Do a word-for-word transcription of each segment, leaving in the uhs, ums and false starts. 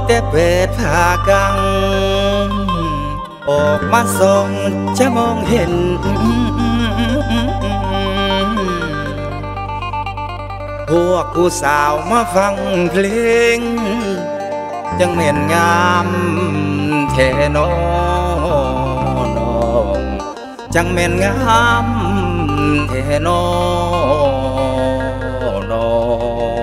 แต่เปิดผ้ากังออกมาส่องจะมองเห็นพวกผู้สาวมาฟังเพลงจังเหม็นงามแท่น้องจังเหม็นงามแท่น้อง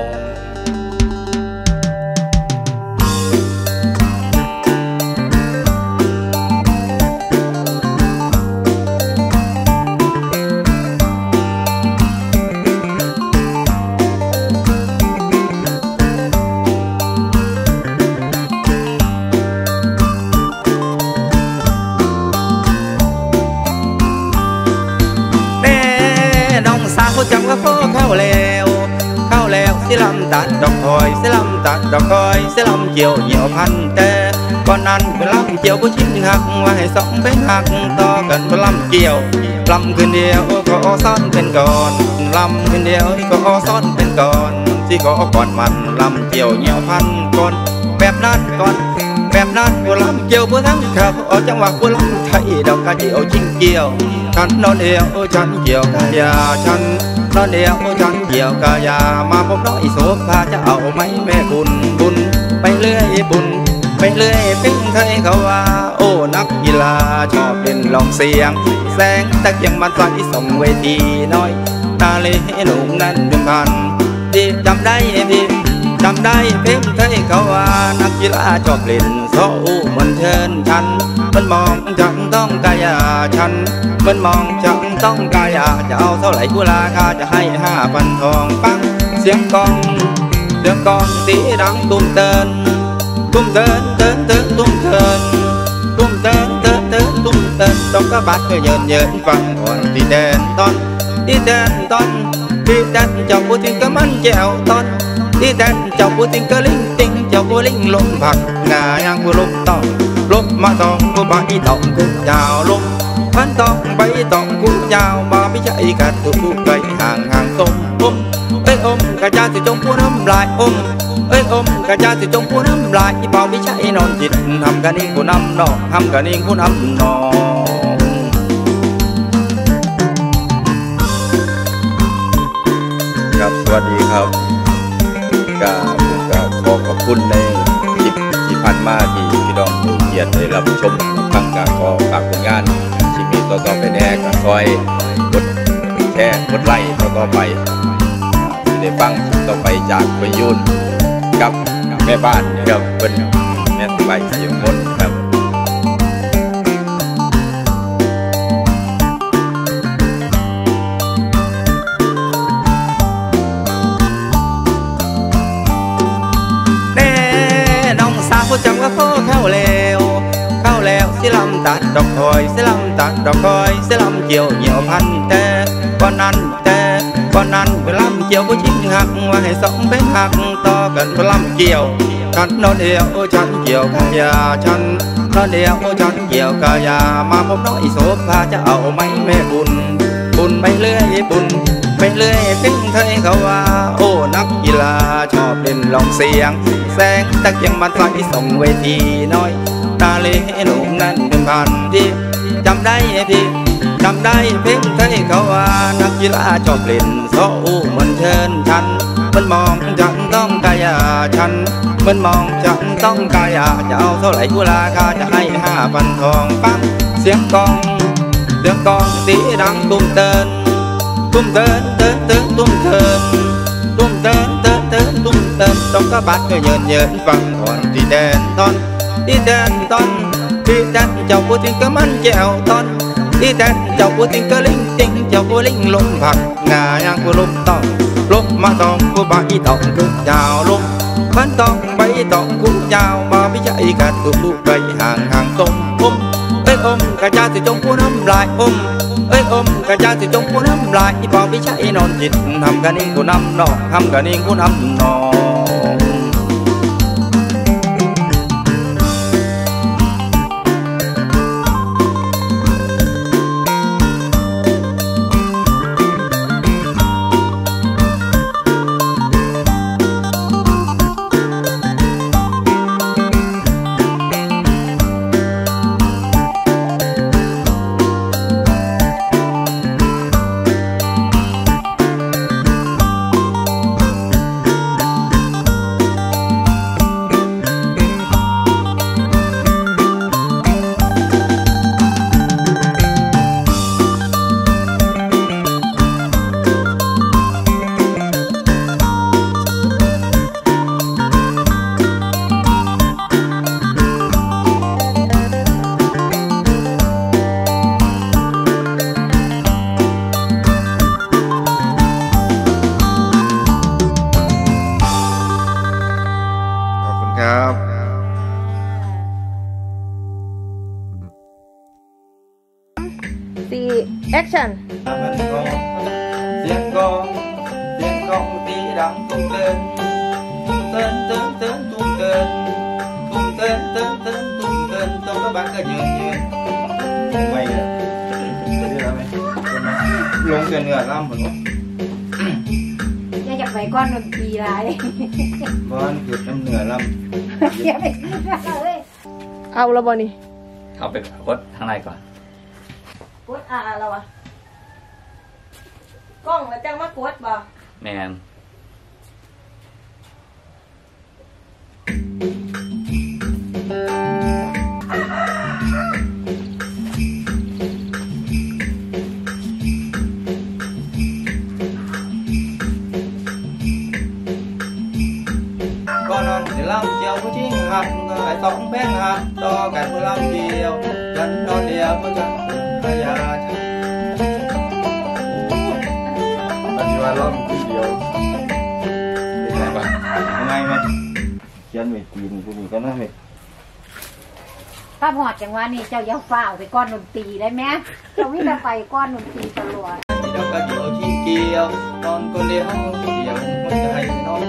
จังว่าพ่อเข้าแล้วเข้าแล้วสิลำตัดดอกคอยสิลำตัดดอกคอยสิลำเกี่ยวเหี่ยวพันแต่ก่อนนั้นเป็นลำเกี่ยวผู้ชิ้นหักว่าให้สองเป็นหักต่อกันเป็นลำเกี่ยวลำคืนเดียวก็ซ้อนเป็นก่อนลำคืนเดียวก็ซ้อนเป็นก่อนที่ก็ก่อนมันลำเกี่ยวเหี่ยวพันก่อนแบบนั้นก่อนแบบนั้นผู้ลำเกี่ยวผู้ทั้งเขาเอาจังหวะผู้ลำไทยดอกกระเจียวจิ้งเกี่ยวฉันนอนเดียวฉันเกี่ยวกายาฉันนอนเดียวฉันเกี่ยวกายามาพบน้อยโสภาจะเอาไหมแม่บุญบุญไปเรื่อยบุญไปเรื่อยปิ้งไทยเขาว่าโอ้นักกีฬาชอบเล่นลองเสียงแสงตะเกียงมันไฟส่งเวทีน้อยตาเลยหนุ่มนั่นเป็นพันที่จำได้ที่จำได้เพ่งไทยเขาว่านักกีฬาชอบเล่นโซ่มันเชิญฉันมันมองฉันต้องกายาฉันมันมองฉันต้องกายาจะเอาเท่าไหร่กุลาคาจะให้ห้าพันทองปังเสียงกองเสียงกองตีดังตุ้มเตินตุ้มเตินเตินเตินตุ้มเตินตุ้มเตินเตินเตินตุ้มเตินต้องกระบัดเยินเยินฟังก่อนที่แดนตอนที่แดนตอนที่แดนเจ้าผู้ทิ้งก็มันแจวตอนที่แดนเจ้าผู้ทิ้งก็ลิงติงเจ้าผู้ลิงลงผักงายังผู้ลงต้องลบมาต้องผู้ใบต้องกุญยาวลงพันต้องใบต้องกุญยาวมาไม่ใช่กัดตัวไก่ห่างห่างต้มอมเอ้ยอมกระจาสิจงผู้น้ำลายอมเอ้ยอมกระจาสิจงผู้น้ำลายอีเป่าไม่ใช่นอนจิตทำกันเองผู้น้ำนองทำกันเองผู้น้ำนองครับสวัสดีครับก็ก็ขอขอบคุณในคลิปที่ผ่านมาที่พี่น้องมีเกียรติได้รับชมฟังก็ขอฝากผลงานที่มีต่อๆไปแน่ก็คอยกดแชร์กดไลค์ต่อๆไปที่ได้ฟังต่อไปจากประยุนกับแม่บ้านนะครับเป็นแม่สบายเสียงมนครับจังว่าพ่อเข้าแล้วเข้าแล้วสิลำตัดดอกคอยสิลำตัดดอกคอยสิลำเกี่ยวเหี่ยวพันแต่ก่อนนั้นแต่ก่อนนั้นเป็นลำเกี่ยวผู้ชิ้นหักว่าให้สองเป็นหักต่อกันเป็นลำเกี่ยวฉันนอนเดียวฉันเกี่ยวกายาฉันนอนเดียวฉันเกี่ยวกายามาพบน้อยโสภาจะเอาไหมแม่บุญบุญไปเรื่อยบุญไปเรื่อยปิ้งไทยเขาว่าโอ้นักกีฬาชอบเล่นลองเสียงแสงตะเกียงมันไฟส่งเวทีน้อยตาเลยหนุ่มนั่นเป็นพันที่จำได้ที่จำได้เพ่งไทยเขาว่านักกีฬาชอบเล่นโซ่มันเชิญฉันมันมองฉันต้องกายาฉันมันมองฉันต้องกายาจะเอาเท่าไหร่กุลาคาจะให้ห้าพันทองปังเสียงกองเสียงกองตีดังตุ้มเตินตุ้มเตินเตินเตินตุ้มเตินตุ้มเตินเตินเตินตุ้มเตินต้องกระบัดเยินเยินฟังก่อนที่แดนตอนที่แดนตอนที่แดนเจ้าผู้ทิ้งก็มันแจวตอนที่แดนเจ้าผู้ทิ้งก็ลิงติงเจ้าผู้ลิงลงผักงายังผู้ลมต้องลบมาต้องผู้ใบต้องกุญยาวลงพันต้องใบต้องกุญยาวมาไม่ใช่กัดตัวไก่ห่างห่างต้มอมเอ้ยอมกระจาสิจงผู้น้ำลายอมเอ้ยอมกระจาสิจงผู้น้ำลายอีเป่าไม่ใช่นอนจิตทำกันเองผู้น้ำนองทำกันเองผู้น้ำนอง action เสียงกองเสียงกองตีดังตุ้มเตือนเตือนเตือนเตือนตุ้มเตือนตุ้มเตือนเตือนเตือนตุ้มเตือนตรงcác bạnก็ยืนยืนไม่เลยจะได้ไหมลงเกินเหงื่อล่ำหมดอย่าอยากไปก้อนดนตรีไรบอลหยุดน้ำเหงื่อล่ำอย่าไปเลยเอาละบอนี่เอาไปกดข้างในก่อนกดอ่าเราอะกล้องแล้วจังมากดบ่แมนก่อนนอนจะล่ำเจียวผู้ชิ้นหักก็ไอ้สองแป้งหักต่อกันผู้ล่ำเจียวฉันนอนเดียวผู้จันพยาฉันปัจจุบันล่ำผู้เดียวเป็นไงบ้างยังไงไหมเขียนไม่ตีนผู้นี้ก็น่าไม่ถ้าหอดจังหวะนี้เจ้าอย่าฝ้าไปก้อนดนตรีได้ไหมเจ้าวิ่งไปก้อนดนตรีตลอดเดี๋ยวก็เดี๋ยวชิ้นเกี่ยวตอนคนเดียวเดี๋ยวมันจะให้น้อง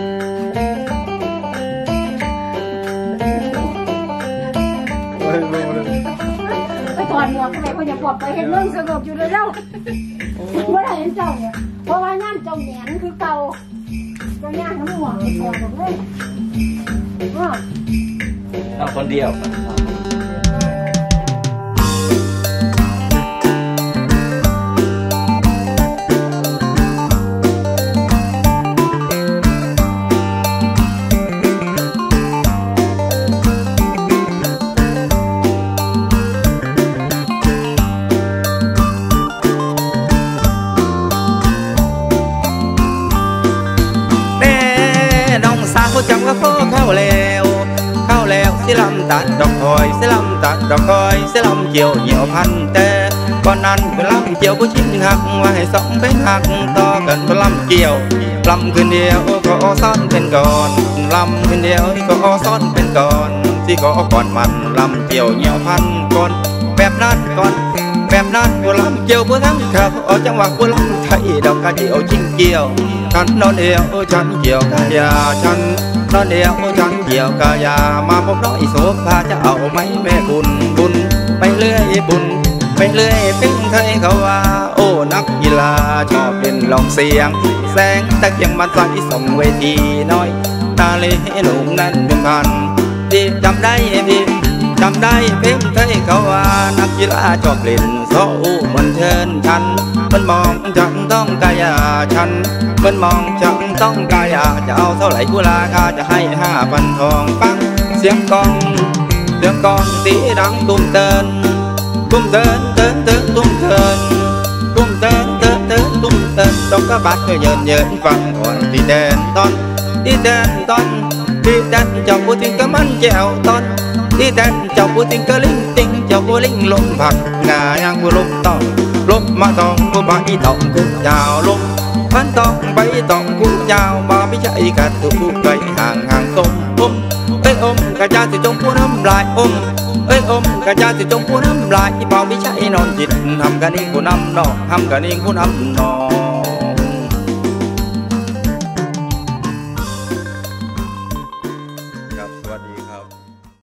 ไปถอนหมวกไปคนอย่าปลดไปเห็นเรื่องสงบอยู่เลยเจ้าเมื่อไหร่เห็นเจ้าเนี่ยเพราะว่าย่านเจ้าแหนคือเก่าเจ้าย่านน้ำหมวกไปถอดหมดเลยเอาคนเดียวจำว่าพ่อเข้าแล้วเข้าแล้วสิลำตัดดอกคอยสิลำตัดดอกคอยสิลำเกี่ยวเหนียวพันแต่ก่อนนั้นเป็นลำเกี่ยวผู้ชิ้นหักว่าให้สองเป็นหักต่อกันเป็นลำเกี่ยวลำคืนเดียวก็ซ้อนเป็นก่อนลำคืนเดียวก็ซ้อนเป็นก่อนสิก็ก่อนมันลำเกี่ยวเหนียวพันก่อนแบบนั้นก่อนแบบนั้นผู้ลำเกี่ยวผู้ทั้งขับออกจังหวะผู้ลำไทยดอกกระเจียวชิ้นเกี่ยวฉันนอนเดียวฉันเกี่ยวกายาฉันนอนเดียวฉันเกี่ยวกายามาพบน้อยโสภาจะเอาไหมแม่บุญบุญไปเรื่อยบุญไปเรื่อยเป็นไทยเขาว่าโอ้นักกีฬาชอบเล่นลองเสียงแสงตะเกียงมันใส่ส่งเวทีน้อยตาเล่หนุ่มนั้นเป็นพันที่จำได้พี่จำได้เพลงไทยเขาว่านักกีฬาชอบเล่นโซ่มันเชิญฉันมันมองฉันต้องกายาฉันมันมองฉันต้องกายาจะเอาเท่าไหร่กุลาคาจะให้ห้าพันทองปังเสียงกองเสียงกองตีดังตุ้มเตินตุ้มเตินเตินเตินตุ้มเตินตุ้มเตินเตินเตินตุ้มเตินต้องกระบาดก็เยินเยินฟังก่อนที่แดนตอนที่แดนตอนที่แดนเจ้าผู้ทิ้งก็มันแจวตอนที่แดนเจ้าผู้ทิ้งก็ลิงติงเจ้าผู้ลิงลมผักงายังผู้ลมต้องลมมาต้องผู้ใบต้องกุญยาวลมพันต้องใบต้องกุญยาวมาไม่ใช่กันตัวผู้ไกลห่างห่างตมอมเอ้ยอมกระจาสิจงผู้น้ำลายอมเอ้ยอมกระจาสิจงผู้น้ำลายเปล่าไม่ใช่นอนจิตทำกันเองผู้น้ำนอกทำกันเองผู้น้ำนอกครับสวัสดีครับ